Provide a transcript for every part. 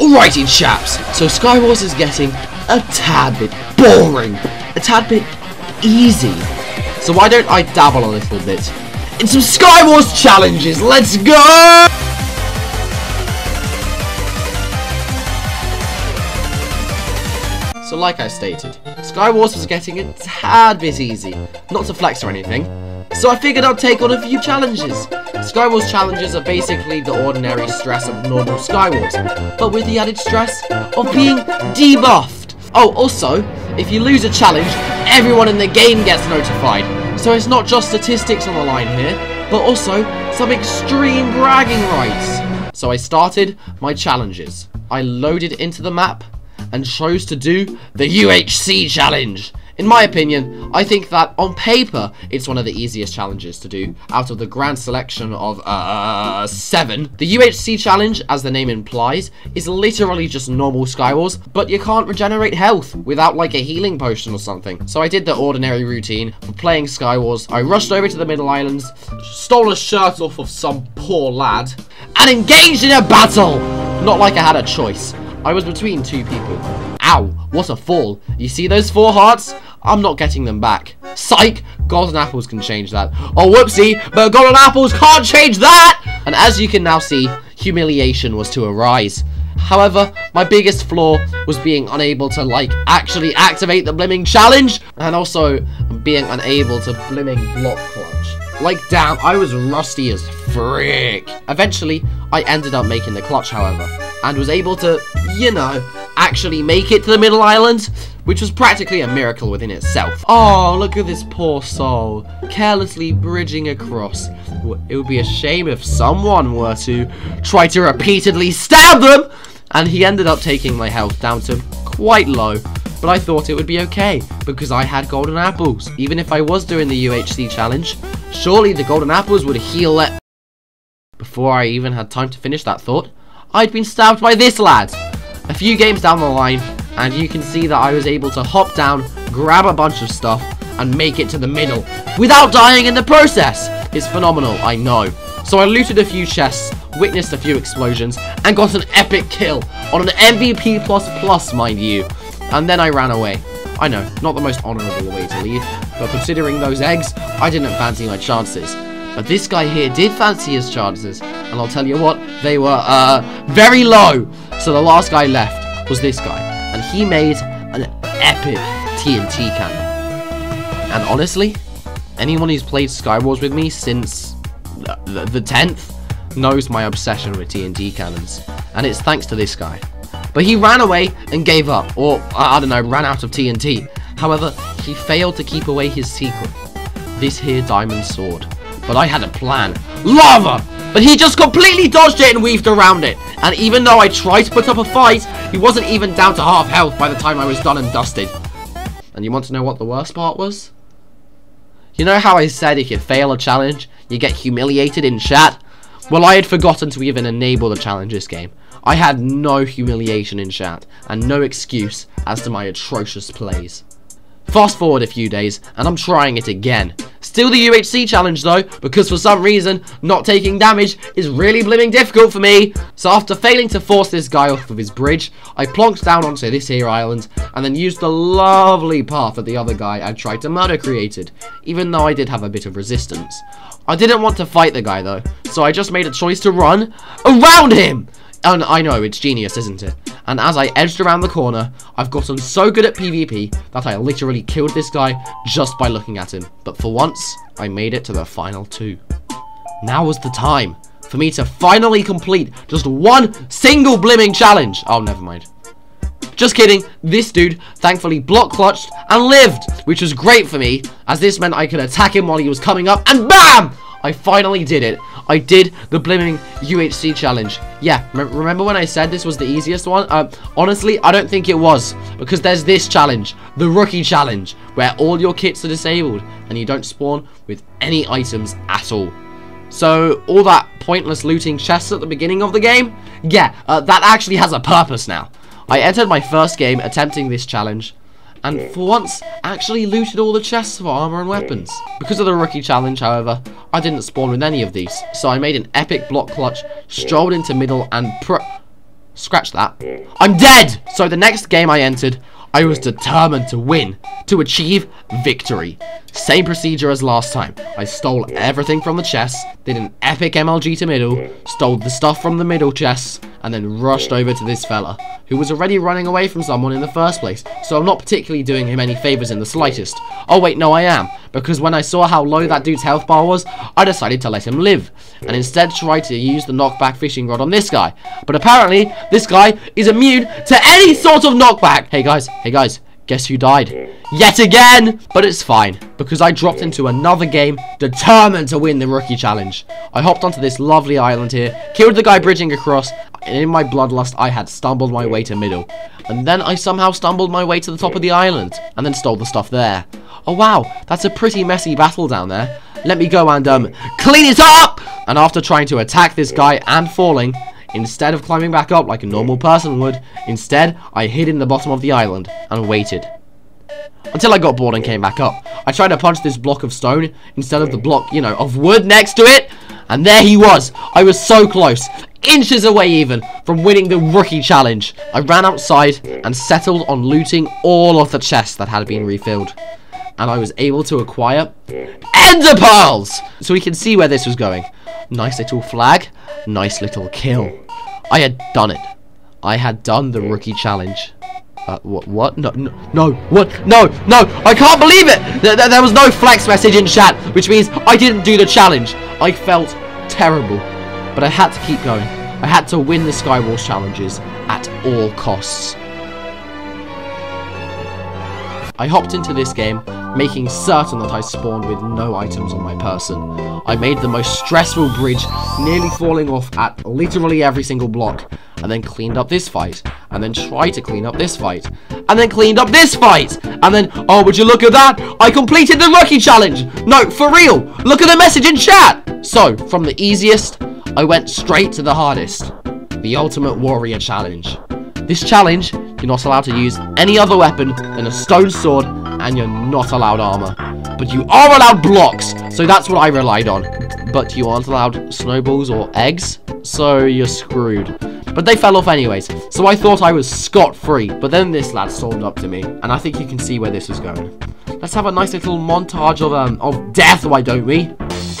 Alrighty chaps, so SKYWARS is getting a tad bit boring, a tad bit easy. So why don't I dabble a little bit in some SKYWARS challenges? Let's go! So like I stated, SKYWARS was getting a tad bit easy, not to flex or anything, so I figured I'd take on a few challenges. SKYWARS challenges are basically the ordinary stress of normal SKYWARS, but with the added stress of being debuffed. Oh, also, if you lose a challenge, everyone in the game gets notified, so it's not just statistics on the line here, but also some extreme bragging rights. So I started my challenges. I loaded into the map and chose to do the UHC challenge. In my opinion, I think that on paper, it's one of the easiest challenges to do out of the grand selection of 7. The UHC challenge, as the name implies, is literally just normal SKYWARS, but you can't regenerate health without like a healing potion or something. So I did the ordinary routine for playing SKYWARS. I rushed over to the Middle Islands, stole a shirt off of some poor lad, and engaged in a battle! Not like I had a choice. I was between two people. Ow, what a fall. You see those 4 hearts? I'm not getting them back. Psych! Golden apples can change that. Oh, whoopsie, but golden apples can't change that! And as you can now see, humiliation was to arise. However, my biggest flaw was being unable to, like, actually activate the blimming challenge, and also being unable to blimming block clutch. Like, damn, I was rusty as frick. Eventually, I ended up making the clutch, however, and was able to, you know, actually make it to the Middle Island, which was practically a miracle within itself. Oh, look at this poor soul, carelessly bridging across. It would be a shame if someone were to try to repeatedly stab them, and he ended up taking my health down to quite low. But I thought it would be okay, because I had golden apples. Even if I was doing the UHC challenge, surely the golden apples would heal it. Before I even had time to finish that thought, I'd been stabbed by this lad. A few games down the line, and you can see that I was able to hop down, grab a bunch of stuff, and make it to the middle, without dying in the process. It's phenomenal, I know. So I looted a few chests, witnessed a few explosions, and got an epic kill, on an MVP++, mind you. And then I ran away. I know, not the most honourable way to leave, but considering those eggs, I didn't fancy my chances. But this guy here did fancy his chances, and I'll tell you what, they were, very low. So the last guy left was this guy, and he made an epic TNT cannon. And honestly, anyone who's played SKYWARS with me since the 10th knows my obsession with TNT cannons, and it's thanks to this guy. But he ran away and gave up, or, I don't know, ran out of TNT. However, he failed to keep away his secret, this here diamond sword. But I had a plan. Lava! But he just completely dodged it and weaved around it. And even though I tried to put up a fight, he wasn't even down to half health by the time I was done and dusted. And you want to know what the worst part was? You know how I said if you fail a challenge, you get humiliated in chat? Well, I had forgotten to even enable the challenges game. I had no humiliation in chat, and no excuse as to my atrocious plays. Fast forward a few days, and I'm trying it again. Still the UHC challenge though, because for some reason, not taking damage is really blimming difficult for me. So after failing to force this guy off of his bridge, I plonked down onto this here island, and then used the lovely path that the other guy I tried to murder created, even though I did have a bit of resistance. I didn't want to fight the guy though, so I just made a choice to run around him! And I know, it's genius, isn't it? And as I edged around the corner, I've gotten so good at PvP that I literally killed this guy just by looking at him. But for once, I made it to the final 2. Now was the time for me to finally complete just one single blimming challenge. Oh, never mind. Just kidding, this dude thankfully block clutched and lived, which was great for me, as this meant I could attack him while he was coming up, and BAM! I finally did it. I did the blimming UHC challenge. Yeah, remember when I said this was the easiest one? Honestly, I don't think it was, because there's this challenge, the rookie challenge, where all your kits are disabled, and you don't spawn with any items at all. So, all that pointless looting chests at the beginning of the game, yeah, that actually has a purpose now. I entered my first game attempting this challenge, and for once, actually looted all the chests for armor and weapons. Because of the rookie challenge, however, I didn't spawn with any of these, so I made an epic block clutch, strolled into middle, and Scratch that. I'm dead! So the next game I entered, I was determined to win, to achieve victory. Same procedure as last time. I stole everything from the chests, did an epic MLG to middle, stole the stuff from the middle chests, and then rushed over to this fella, who was already running away from someone in the first place, so I'm not particularly doing him any favours in the slightest. Oh wait, no I am, because when I saw how low that dude's health bar was, I decided to let him live, and instead tried to use the knockback fishing rod on this guy. But apparently, this guy is immune to any sort of knockback! Hey guys, guess who died? Yet again! But it's fine, because I dropped into another game, determined to win the rookie challenge. I hopped onto this lovely island here, killed the guy bridging across, and in my bloodlust I had stumbled my way to middle. And then I somehow stumbled my way to the top of the island, and then stole the stuff there. Oh wow, that's a pretty messy battle down there. Let me go and clean it up! And after trying to attack this guy and falling, instead of climbing back up like a normal person would, instead I hid in the bottom of the island and waited. Until I got bored and came back up. I tried to punch this block of stone instead of the block, you know, of wood next to it. And there he was. I was so close. Inches away even from winning the rookie challenge. I ran outside and settled on looting all of the chests that had been refilled. And I was able to acquire ender pearls. So we can see where this was going. Nice little flag. Nice little kill. I had done it. I had done the rookie challenge. What? No, what? No, I can't believe it! There was no flex message in chat, which means I didn't do the challenge. I felt terrible, but I had to keep going. I had to win the SKYWARS challenges at all costs. I hopped into this game, making certain that I spawned with no items on my person. I made the most stressful bridge, nearly falling off at literally every single block, and then cleaned up this fight, and then tried to clean up this fight, and then cleaned up this fight, and then, oh, would you look at that? I completed the rookie challenge! No, for real! Look at the message in chat! So, from the easiest, I went straight to the hardest. The Ultimate Warrior Challenge. This challenge, you're not allowed to use any other weapon than a stone sword, and you're not allowed armor. But you are allowed blocks, so that's what I relied on. But you aren't allowed snowballs or eggs, so you're screwed. But they fell off anyways, so I thought I was scot-free. But then this lad stormed up to me, and I think you can see where this is going. Let's have a nice little montage of death, why don't we?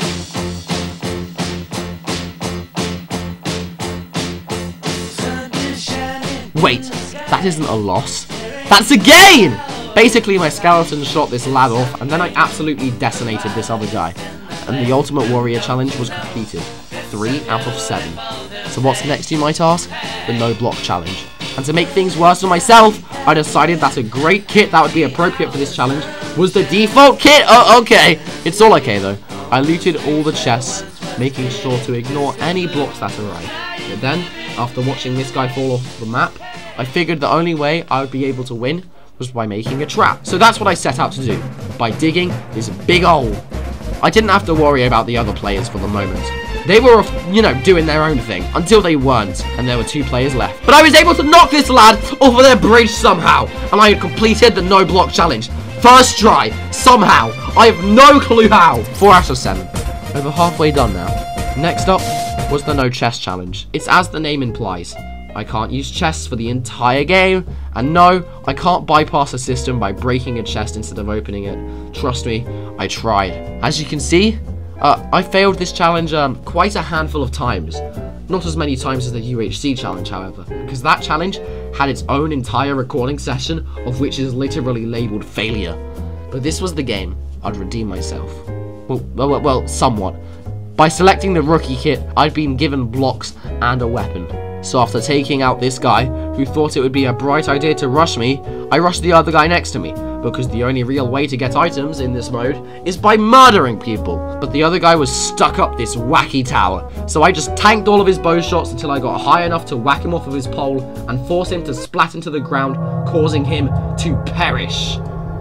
Wait, that isn't a loss. That's a gain! Basically, my skeleton shot this lad off, and then I absolutely decimated this other guy. And the Ultimate Warrior Challenge was completed. 3 out of 7. So what's next, you might ask? The No Block Challenge. And to make things worse for myself, I decided that a great kit that would be appropriate for this challenge was the default kit. Oh, okay. It's all okay, though. I looted all the chests, making sure to ignore any blocks that arrived. But then, after watching this guy fall off the map, I figured the only way I would be able to win was by making a trap. So that's what I set out to do, by digging this big hole. I didn't have to worry about the other players for the moment. They were, you know, doing their own thing, until they weren't, and there were 2 players left. But I was able to knock this lad off of their bridge somehow, and I had completed the No Block Challenge. First try, somehow. I have no clue how. 4 out of 7. Over halfway done now. Next up was the No Chest Challenge. It's as the name implies. I can't use chests for the entire game, and no, I can't bypass a system by breaking a chest instead of opening it. Trust me, I tried. As you can see, I failed this challenge quite a handful of times. Not as many times as the UHC challenge, however, because that challenge had its own entire recording session, of which is literally labelled failure. But this was the game. I'd redeem myself. Well, somewhat. By selecting the rookie kit, I'd been given blocks and a weapon. So after taking out this guy, who thought it would be a bright idea to rush me, I rushed the other guy next to me, because the only real way to get items in this mode is by murdering people. But the other guy was stuck up this wacky tower, so I just tanked all of his bow shots until I got high enough to whack him off of his pole and force him to splat into the ground, causing him to perish.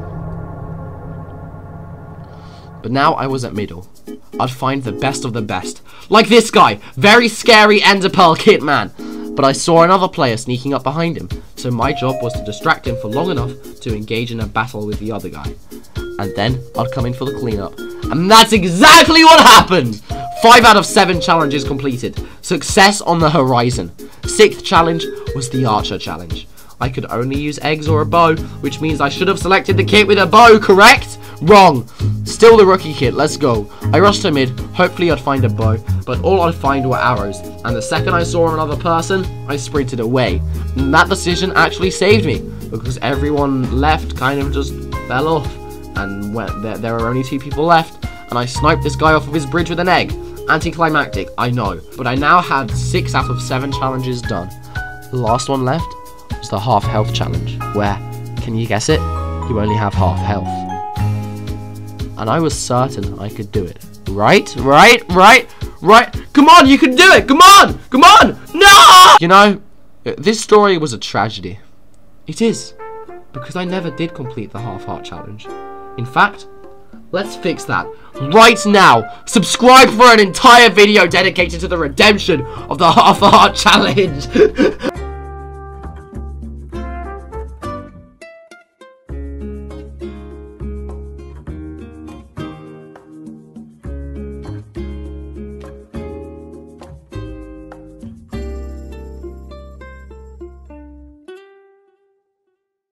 But now I was at middle. I'd find the best of the best. Like this guy, very scary Ender Pearl Kit Man. But I saw another player sneaking up behind him, so my job was to distract him for long enough to engage in a battle with the other guy. And then I'd come in for the cleanup. And that's exactly what happened! 5 out of 7 challenges completed. Success on the horizon. 6th challenge was the archer challenge. I could only use eggs or a bow, which means I should have selected the kit with a bow, correct? Wrong. Still the rookie kit, let's go. I rushed to mid, hopefully I'd find a bow, but all I'd find were arrows, and the second I saw another person, I sprinted away. And that decision actually saved me, because everyone left kind of just fell off, and there were only 2 people left, and I sniped this guy off of his bridge with an egg. Anticlimactic, I know, but I now had 6 out of 7 challenges done. The last one left was the half health challenge, where, can you guess it? You only have half health. And I was certain I could do it. Right? Come on, you can do it! Come on! No! You know, this story was a tragedy. It is, because I never did complete the half heart challenge. In fact, let's fix that right now. Subscribe for an entire video dedicated to the redemption of the half heart challenge.